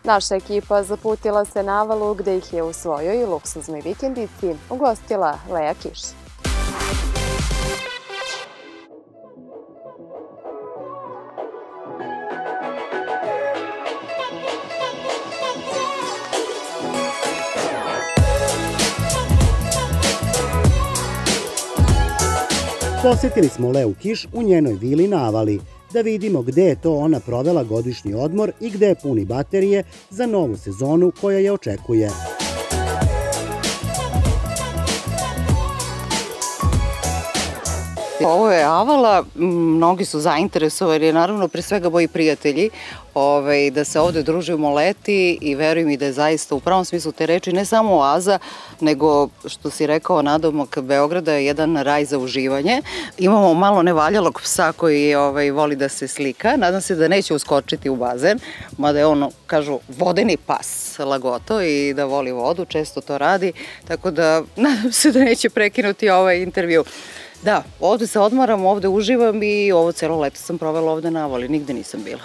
Naša ekipa zaputila se na Avalu gde ih je u svojoj luksuznoj vikendici ugostila Lea Kiš. Posjetili smo Leu Kiš u njenoj vili na Avali, da vidimo gde je to ona provela godišnji odmor i gde je puni baterije za novu sezonu koja je očekuje. Ovo je Avala, mnogi su zainteresovani, naravno pre svega moji prijatelji, da se ovde družimo leti i verujem i da je zaista u pravom smislu te reči ne samo oaza, nego što si rekao nadomak Beograda je jedan raj za uživanje. Imamo malo nevaljalog psa koji voli da se slika, nadam se da neće uskočiti u bazen, mada je on, kažu, vodeni pas lagoto i da voli vodu, često to radi, tako da nadam se da neće prekinuti ovaj intervju. Da, ovde se odmaram, ovde uživam i ovo celo leto sam provela ovde na Avali, nigde nisam bila.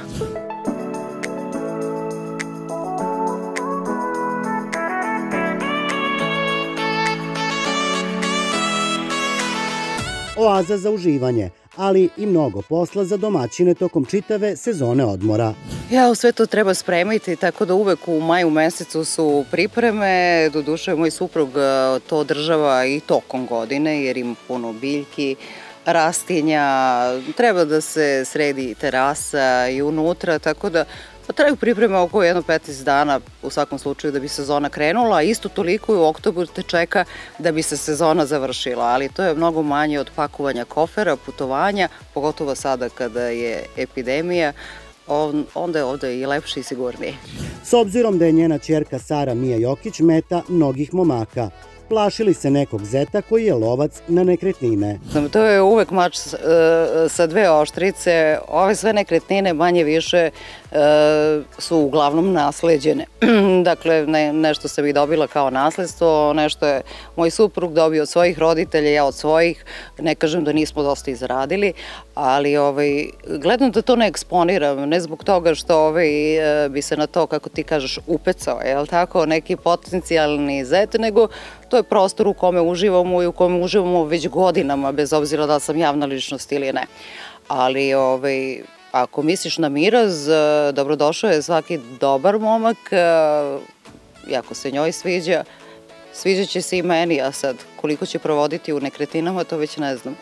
Oaza za uživanje, ali i mnogo posla za domaćine tokom čitave sezone odmora. Sve to treba spremiti, tako da uvek u maju mesecu su pripreme, doduše moj suprug to održava i tokom godine jer ima puno biljki, rastinja, treba da se sredi terasa i unutra, tako da traju pripreme oko 15 dana u svakom slučaju da bi sezona krenula, a isto toliko i u oktobru te čeka da bi se sezona završila, ali to je mnogo manje od pakovanja kofera, putovanja, pogotovo sada kada je epidemija, onda je ovde i lepše i sigurnije. S obzirom da je njena ćerka Sara Mija Jokić meta mnogih momaka, plašili se nekog zeta koji je lovac na nekretnine. To je uvek mač sa dve oštrice. Ove sve nekretnine manje više su uglavnom nasleđene. Dakle, nešto sam i dobila kao nasledstvo, nešto je moj suprug dobio od svojih roditelja, ja od svojih. Ne kažem da nismo dosta izradili, ali gledam da to ne eksponiram, ne zbog toga što bi se na to, kako ti kažeš, upecao, je li tako, neki potencijalni zet, nego to je prostor u kome uživamo i u kome uživamo već godinama, bez obzira da sam javna ličnost ili ne. Ali ako misliš na miraz, dobrodošao je svaki dobar momak i ako se njoj sviđa, sviđaće se i meni, a sad koliko će provoditi u nekretninama, to već ne znam.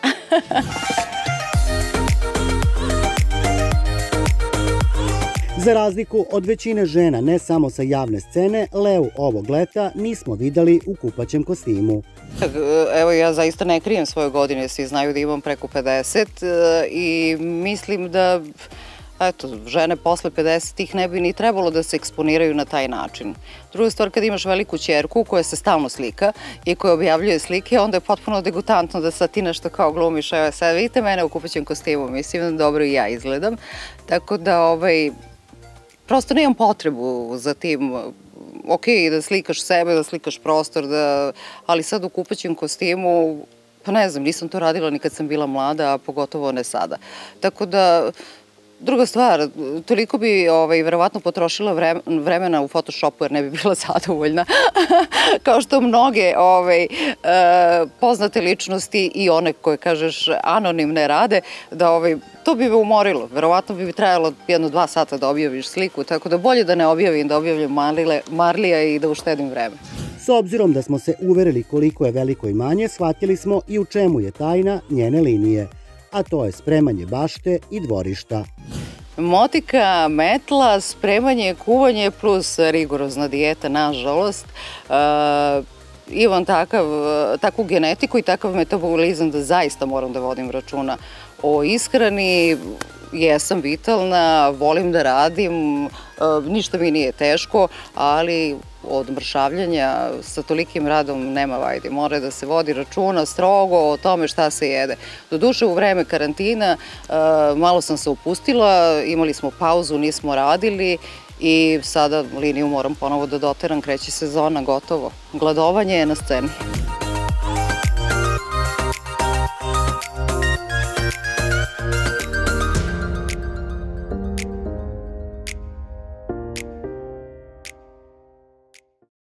Za razliku od većine žena, ne samo sa javne scene, Leu ovog leta nismo videli u kupaćem kostimu. Evo, ja zaista ne krijem svoje godine, svi znaju da imam preko 50 i mislim da, eto, žene posle 50-ih ne bi ni trebalo da se eksponiraju na taj način. Druga stvar, kad imaš veliku ćerku koja se stalno slika i koja objavljuje slike, onda je potpuno degutantno da sad ti nešto kao glumiš. Evo, sad vidite mene u kupaćem kostimu, mislim da dobro i ja izgledam. Tako da, prosto nemam potrebu za tim, ok, da slikaš sebe, da slikaš prostor, ali sad u kupaćem kostimu, pa ne znam, nisam to radila ni kad sam bila mlada, a pogotovo ne sada. Tako da, druga stvar, toliko bi verovatno potrošila vremena u Photoshopu jer ne bi bila zadovoljna, kao što mnoge poznate ličnosti i one koje, kažeš, anonimne rade, da to bi me umorilo. Verovatno bi trajalo 1-2 sata da objaviš sliku, tako da bolje da ne objavim, da objavljam marlija i da uštedim vreme. S obzirom da smo se uverili koliko je veliko imanje, shvatili smo i u čemu je tajna njene linije, a to je spremanje bašte i dvorišta. Motika, metla, spremanje, kuvanje plus rigorozna dijeta, nažalost. Imam takvu genetiku i takav metabolizam da zaista moram da vodim računa o ishrani. Jesam vitalna, volim da radim, ništa mi nije teško, ali od mršavljanja sa tolikim radom nema vajde. Mora da se vodi računa strogo o tome šta se jede. Doduše, u vreme karantina malo sam se opustila, imali smo pauzu, nismo radili i sada liniju moram ponovo da doteram, kreće sezona, gotovo. Gladovanje je na sceni.